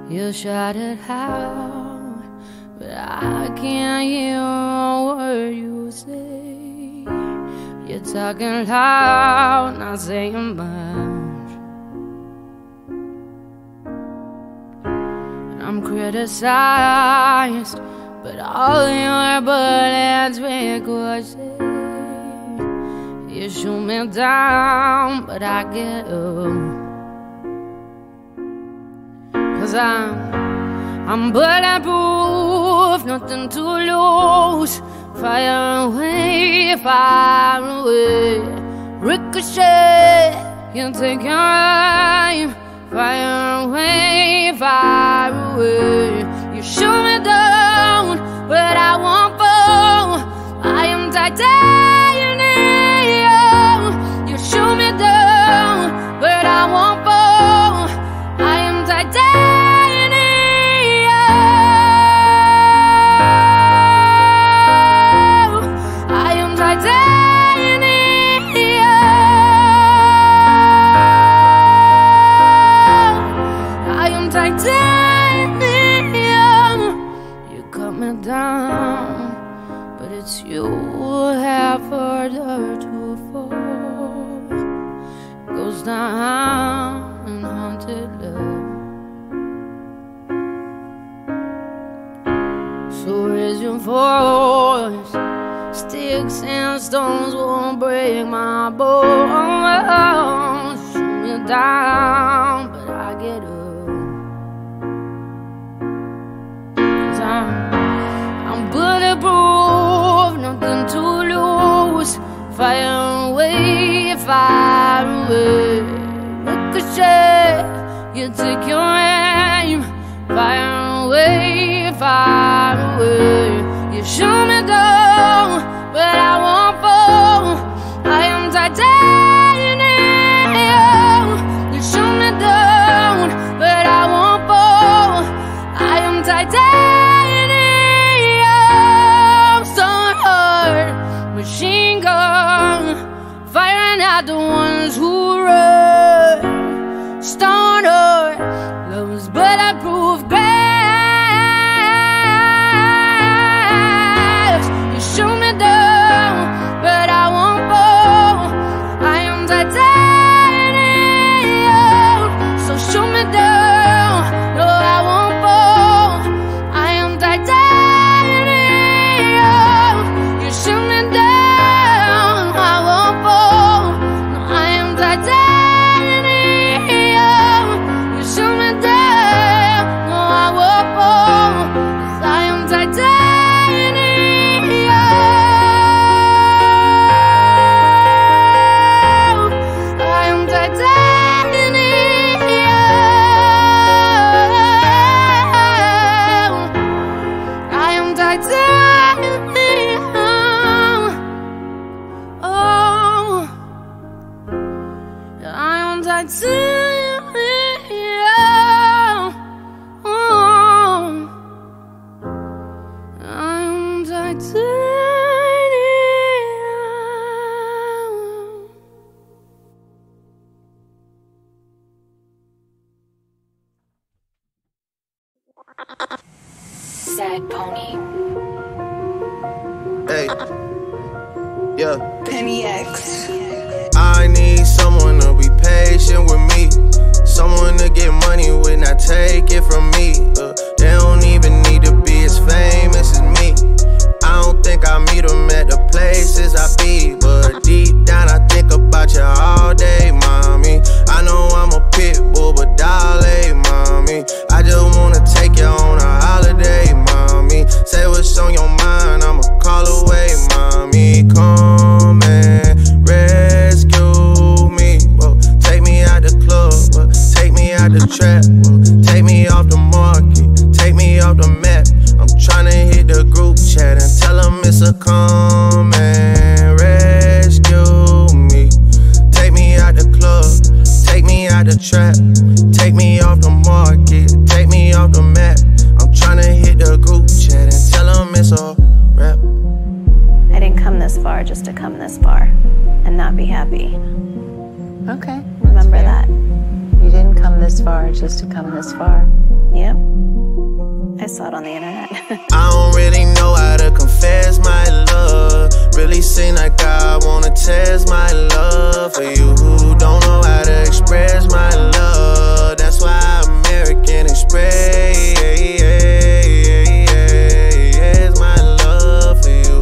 You shout it out, but I can't hear a word you say. You're talking loud, not saying much. I'm criticized, but all your bullets ricochet. You shoot me down, but I get up. 'Cause I'm bulletproof, nothing to lose. Fire away, fire away. Ricochet, you take your aim. Fire away, fire away. You shoot me down, but I won't fall. I am titanium. You shoot me down, but I won't fall. I am titanium. You cut me down, but it's you who have further to fall. Goes down in haunted love. So raise your voice. Sticks and stones won't break my bones. Shoot me down, but I get up. I'm bulletproof, nothing to lose. Fire away, fire away. Ricochet, you take your aim. Fire away, fire away. You shoot me down, but I won't fall. I am titanium. You shoot me down, but I won't fall. I am titanium. Stone heart, machine gun, firing at the ones who run. Stone heart, love's bulletproof glass. You shoot me down, but I won't fall. I am titanium. So shoot me down, no I won't fall. I am titanium. You shoot me down, I won't fall. No, I am titanium. You shoot me down, no I won't fall. 'Cause I am titanium. I am titanium. I am titanium. Oh, I am titanium. Oh, I am titanium. Sad Pony. Hey, yeah. Penny X. I need someone to be patient with me. Someone to get money when I take it from me. They don't even need to be as famous as me. I don't think I meet them at the places I be, but deep down I think about you all day, mommy. I know I'm a pit bull, but darling, mommy, I just wanna take you on a holiday, mommy. Say what's on your mind, I'ma call away, mommy. Come and rescue me. Whoa, take me out the club, take me out the trap, take me off the market, take me off the map. I'm tryna hit the group chat and tell them it's a come and rescue me. Take me out the club, take me out the trap, take me off the market, take me off the map. I'm tryna hit the group chat and tell them it's a rap. I didn't come this far just to come this far and not be happy. Okay. Remember that. You didn't come this this far just to come this far. Yep. I saw it on the internet. I don't really know how to confess my love. Really seem like I wanna test my love for you who don't know how to express my love. That's why American Express my love for you.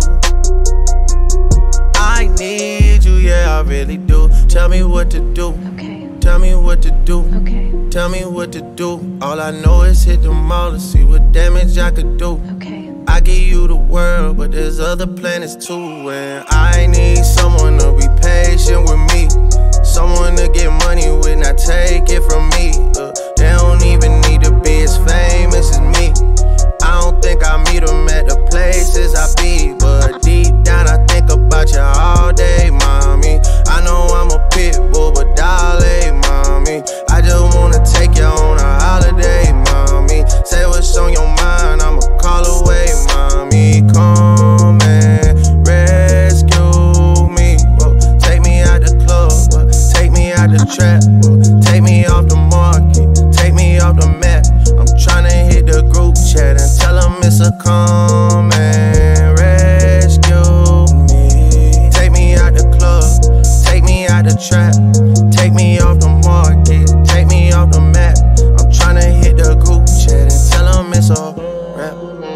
I need you, yeah, I really do. Tell me what to do. Okay. Tell me what to do. Okay. Tell me what to do. All I know is hit the mall and see what damage I could do. Okay. I give you the world, but there's other planets too. And I need someone to be patient with me, someone to get money with, not take it from me. They don't even need to be as famous as me. I don't think I meet them at the places I be, but deep down I think about you all day, mommy. I know I'm a pit bull, but darling, mommy, I just wanna take you on a holiday, mommy. Say what's on your mind, I'ma call away, mommy. Come and rescue me. Whoa, take me out the club, whoa, take me out the trap, whoa, take me off the market, take me off the map. I'm tryna hit the group chat and tell them it's a come and rescue me. Take me out the club, take me out the trap, take me off the market, take me off the map. I'm tryna hit the group chat and tell them it's a rap.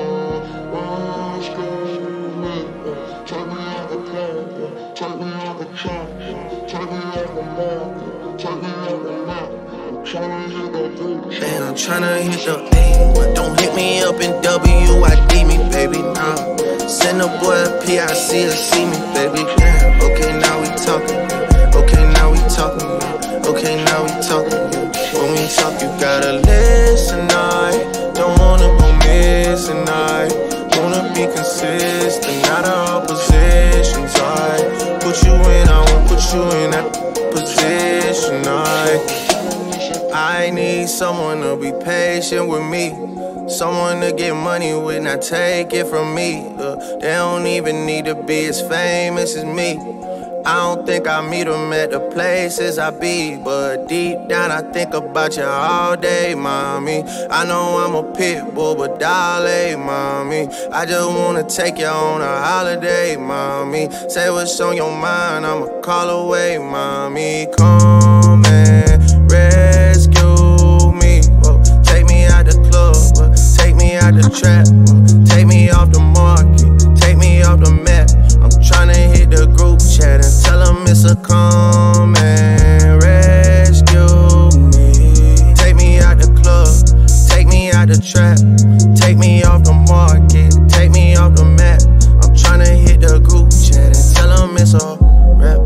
And I'm tryna hit the A, but don't hit me up in WID me, baby, nah. Send a boy a PIC to see me, baby, yeah. Okay, now we talking, okay, now we talking, okay, now we talking. When we talk, you gotta listen, I don't wanna go missing, I wanna be consistent, not our oppositions, I put you in, I won't put you in that position, I need someone to be patient with me, someone to get money with, not take it from me. They don't even need to be as famous as me. I don't think I meet them at the places I be, but deep down I think about you all day, mommy. I know I'm a pit bull, but darling, mommy, I just wanna take you on a holiday, mommy. Say what's on your mind, I'ma call away, mommy. Come and rescue me. Whoa, take me out the club, whoa, take me out the trap, whoa, take me off the market, take me off the map. I'm tryna hit the group chat and tell them it's a come and rescue me. Take me out the club, take me out the trap, take me off the market, take me off the map. I'm tryna hit the group chat and tell them it's a rap.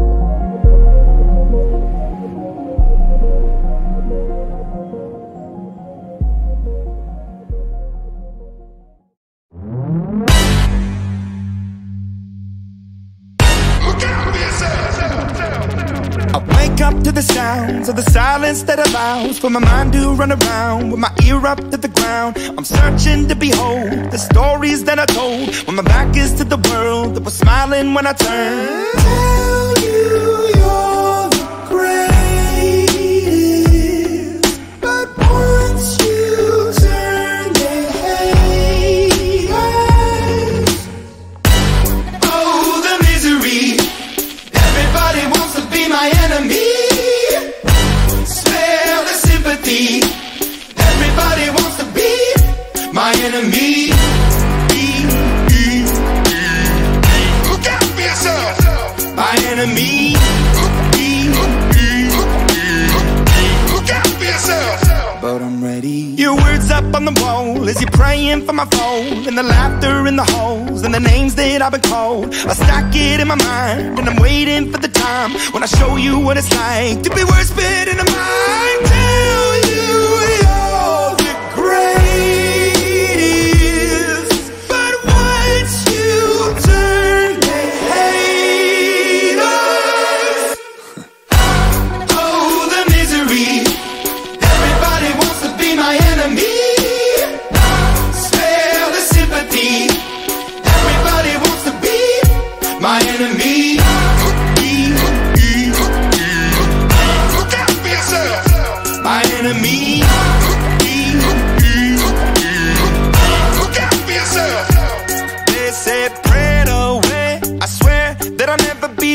I wake up to the sounds of the silence that allows for my mind to run around with my ear up to the ground. I'm searching to behold the stories that I told when my back is to the world that was smiling when I turned. Tell you you're the greatest, but once you turn they hate us. Oh, the misery. Everybody wants to be my enemy. Spare the sympathy. Everybody wants to be my enemy. Look out for yourself. My enemy. Look out for yourself. But I'm ready. Your words up on the wall as you're praying for my phone, and the laughter in the halls and the names that I've been called. I stack it in my mind and I'm waiting for the time when I show you what it's like to be worse fit in the mind. Tell you you're the greatest, but once you turn they hate us. Oh, the misery. Everybody wants to be my enemy. Spare the sympathy. Everybody wants to be my enemy. Look out for yourself.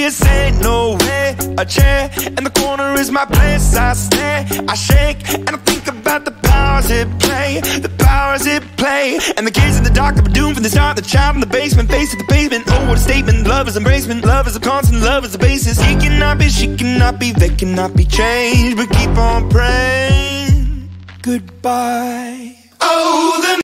this ain't no way. A chair in the corner is my place. I stare, I shake, and I think about the powers at play, the powers at play. And the kids in the dark are doomed from the start. The child in the basement, face to the pavement. Oh, what a statement. Love is embracement, love is a constant, love is the basis. He cannot be, she cannot be, they cannot be changed. But keep on praying. Goodbye. Oh, the